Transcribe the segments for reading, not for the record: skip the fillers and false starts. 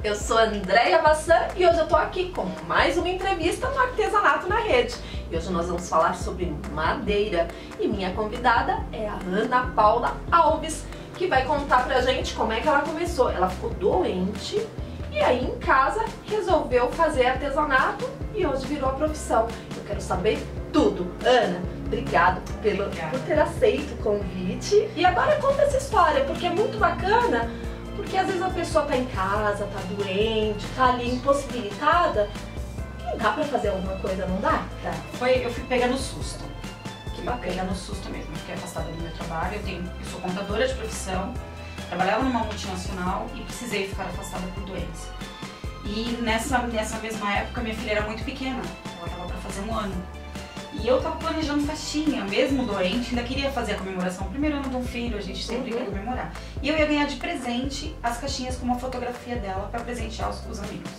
Eu sou Andréia Vassan e hoje eu tô aqui com mais uma entrevista no Artesanato na Rede. E hoje nós vamos falar sobre madeira e minha convidada é a Ana Paula Alves, que vai contar pra gente como é que ela começou.Ela ficou doente e aí em casa resolveu fazer artesanato e hoje virou a profissão. Eu quero saber tudo. Ana, obrigada por ter aceito o convite. E agora conta essa história, porque é muito bacana. Porque às vezes a pessoa tá em casa, tá doente, tá ali impossibilitada. E dá pra fazer alguma coisa, não dá? Tá. Eu fui pegando susto. Que bacana. Pegando susto mesmo. Fiquei afastada do meu trabalho. Eu sou contadora de profissão, trabalhava numa multinacional e precisei ficar afastada por doença. E nessa mesma época minha filha era muito pequena. Ela tava pra fazer 1 ano. E eu tava planejando festinha, mesmo doente, ainda queria fazer a comemoração. O primeiro ano de um filho, a gente sempre quer comemorar. E eu ia ganhar de presente as caixinhas com uma fotografia dela pra presentear os amigos.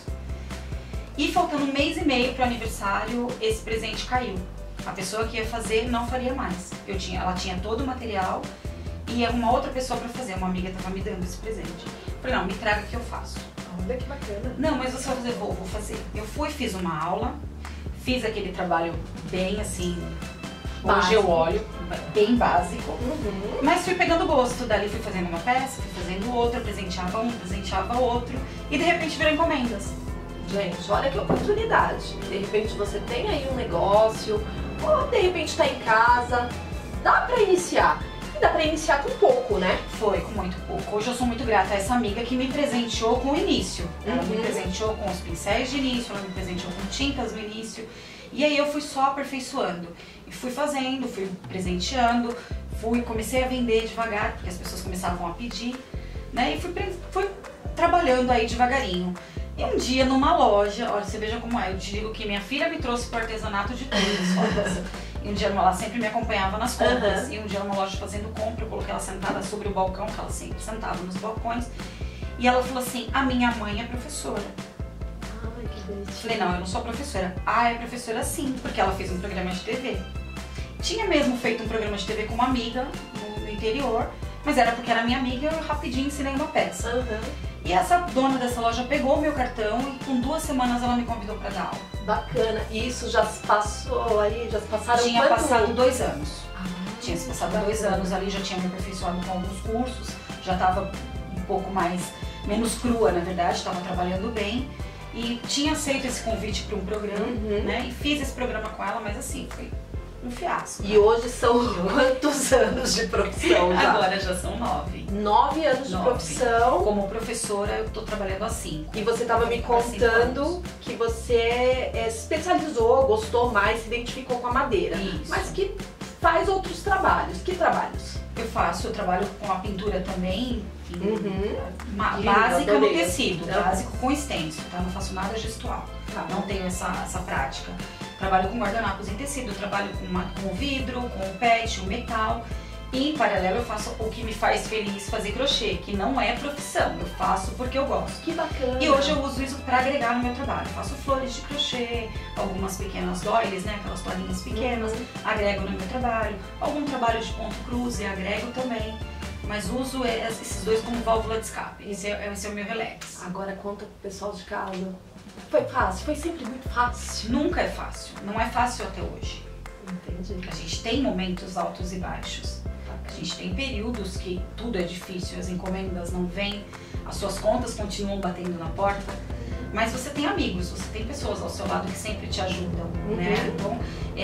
E faltando 1 mês e meio pro aniversário, esse presente caiu. A pessoa que ia fazer não faria mais. Ela tinha todo o material e uma outra pessoa pra fazer, uma amiga tava me dando esse presente. Falei, não, me traga que eu faço. Olha que bacana. Não, mas você vai fazer, vou fazer. Eu fiz uma aula. Fiz aquele trabalho bem assim, básico. Hoje eu olho, bem básico, mas fui pegando gosto, dali fui fazendo uma peça, fui fazendo outra, presenteava um, presenteava outro e de repente virou encomendas. Gente, olha que oportunidade, de repente você tem aí um negócio, ou de repente tá em casa, dá pra iniciar. Dá pra iniciar com pouco, né? Foi, com muito pouco. Hoje eu sou muito grata a essa amiga que me presenteou com o início. Ela me presenteou com os pincéis de início, ela me presenteou com tintas no início. E aí eu fui só aperfeiçoando. E fui fazendo, fui presenteando, comecei a vender devagar, porque as pessoas começavam a pedir, né? E fui trabalhando aí devagarinho. E um dia numa loja, olha, você veja como é, eu te digo que minha filha me trouxe pro artesanato de todas. E um dia ela sempre me acompanhava nas compras. E um dia numa loja fazendo compra, eu coloquei ela sentada sobre o balcão, que ela sempre sentava nos balcões. E ela falou assim, a minha mãe é professora. Ai, que bonitinho. Falei, não, eu não sou professora. Ah, é professora sim, porque ela fez um programa de TV. Tinha mesmo feito um programa de TV com uma amiga no interior, mas era porque era minha amiga, eu rapidinho ensinei uma peça. E essa dona dessa loja pegou o meu cartão e com 2 semanas ela me convidou para dar aula. Bacana. E isso já se passou aí, já se passaram Tinha passado 2 anos. Tinha se passado bacana. 2 anos ali, já tinha me aperfeiçoado com alguns cursos, já estava um pouco menos crua, na verdade, estava trabalhando bem. E tinha aceito esse convite para um programa, né? E fiz esse programa com ela, mas assim, foi um fiasco. E hoje são quantos anos de profissão já? Agora já são 9. 9 anos de profissão. Como professora, eu tô trabalhando há 5. E você estava me contando que você se especializou, gostou mais, se identificou com a madeira. Isso. Mas que faz outros trabalhos. Que trabalhos? Eu trabalho com a pintura também, Linda, básica no adorei. tecido, básico com extenso, tá? Não faço nada gestual, não tenho essa prática. Trabalho com guardanapos em tecido, trabalho com o vidro, com o PET, o metal. E em paralelo eu faço o que me faz feliz, fazer crochê, que não é profissão, eu faço porque eu gosto. Que bacana! E hoje eu uso isso para agregar no meu trabalho. Eu faço flores de crochê, algumas pequenas doilies, né, aquelas toalhinhas pequenas, agrego no meu trabalho. Algum trabalho de ponto cruz e agrego também. Mas uso esses dois como válvula de escape. Esse é o meu relax. Agora conta pro pessoal de casa. Foi fácil? Foi sempre muito fácil? Nunca é fácil. Não é fácil até hoje. Entendi. A gente tem momentos altos e baixos. A gente tem períodos que tudo é difícil, as encomendas não vêm, as suas contas continuam batendo na porta, mas você tem amigos, você tem pessoas ao seu lado que sempre te ajudam, né? Então,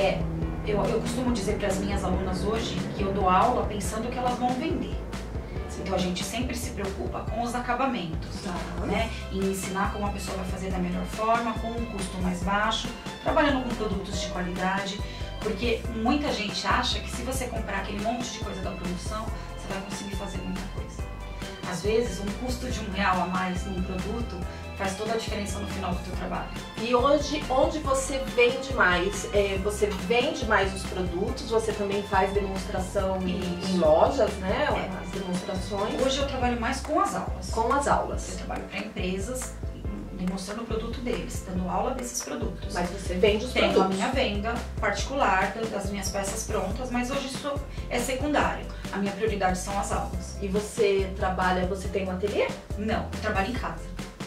eu costumo dizer para as minhas alunas hoje que eu dou aula pensando que elas vão vender. Então a gente sempre se preocupa com os acabamentos, né? Em ensinar como a pessoa vai fazer da melhor forma, com um custo mais baixo, trabalhando com produtos de qualidade. Porque muita gente acha que se você comprar aquele monte de coisa da produção, você vai conseguir fazer muita coisa. Às vezes, um custo de R$1 a mais num produto faz toda a diferença no final do teu trabalho. E hoje, onde você vende mais? Você vende mais os produtos, você também faz demonstração em lojas, né? As demonstrações. Hoje eu trabalho mais com as aulas. Com as aulas. Eu trabalho para empresas, demonstrando o produto deles, dando aula desses produtos. Mas você vende os Tenho produtos? a minha venda particular das minhas peças prontas, mas hoje isso é secundário. A minha prioridade são as aulas. E você trabalha, você tem um ateliê? Não, eu trabalho em casa.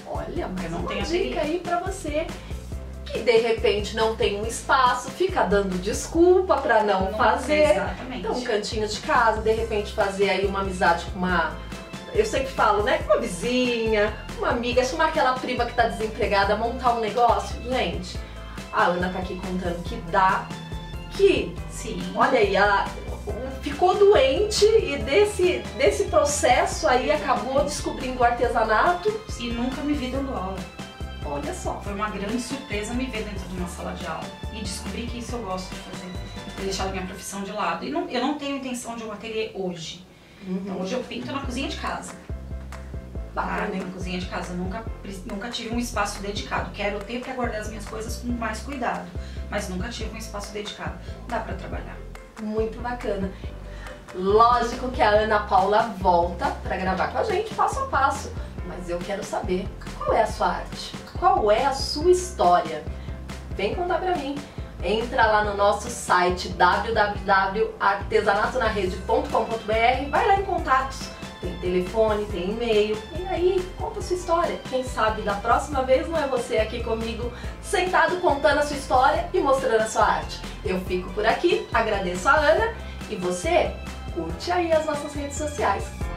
Olha, mas Eu não uma tenho dica aí pra você que de repente não tem um espaço, fica dando desculpa pra não fazer. Exatamente. Então, um cantinho de casa, de repente fazer aí uma amizade com uma... Eu sempre falo, né? Com uma vizinha, uma amiga, chamar aquela prima que tá desempregada, montar um negócio. Gente, a Ana tá aqui contando que dá, que... Sim. Olha aí, ela ficou doente e desse processo aí acabou descobrindo o artesanato. E nunca me vi dando aula. Olha só. Foi uma grande surpresa me ver dentro de uma sala de aula e descobrir que isso eu gosto de fazer. Ter deixado minha profissão de lado. E eu não tenho intenção de um ateliê hoje. Então hoje eu pinto na cozinha de casa. Bacana, hein? Na cozinha de casa. Nunca tive um espaço dedicado. Quero ter para guardar as minhas coisas com mais cuidado. Mas nunca tive um espaço dedicado. Dá para trabalhar. Muito bacana. Lógico que a Ana Paula volta para gravar com a gente passo a passo. Mas eu quero saber, qual é a sua arte? Qual é a sua história? Vem contar pra mim. Entra lá no nosso site www.artesanatonarede.com.br, vai lá em contatos. Tem telefone, tem e-mail. E aí, conta a sua história. Quem sabe da próxima vez não é você aqui comigo, sentado contando a sua história e mostrando a sua arte. Eu fico por aqui, agradeço a Ana e você curte aí as nossas redes sociais.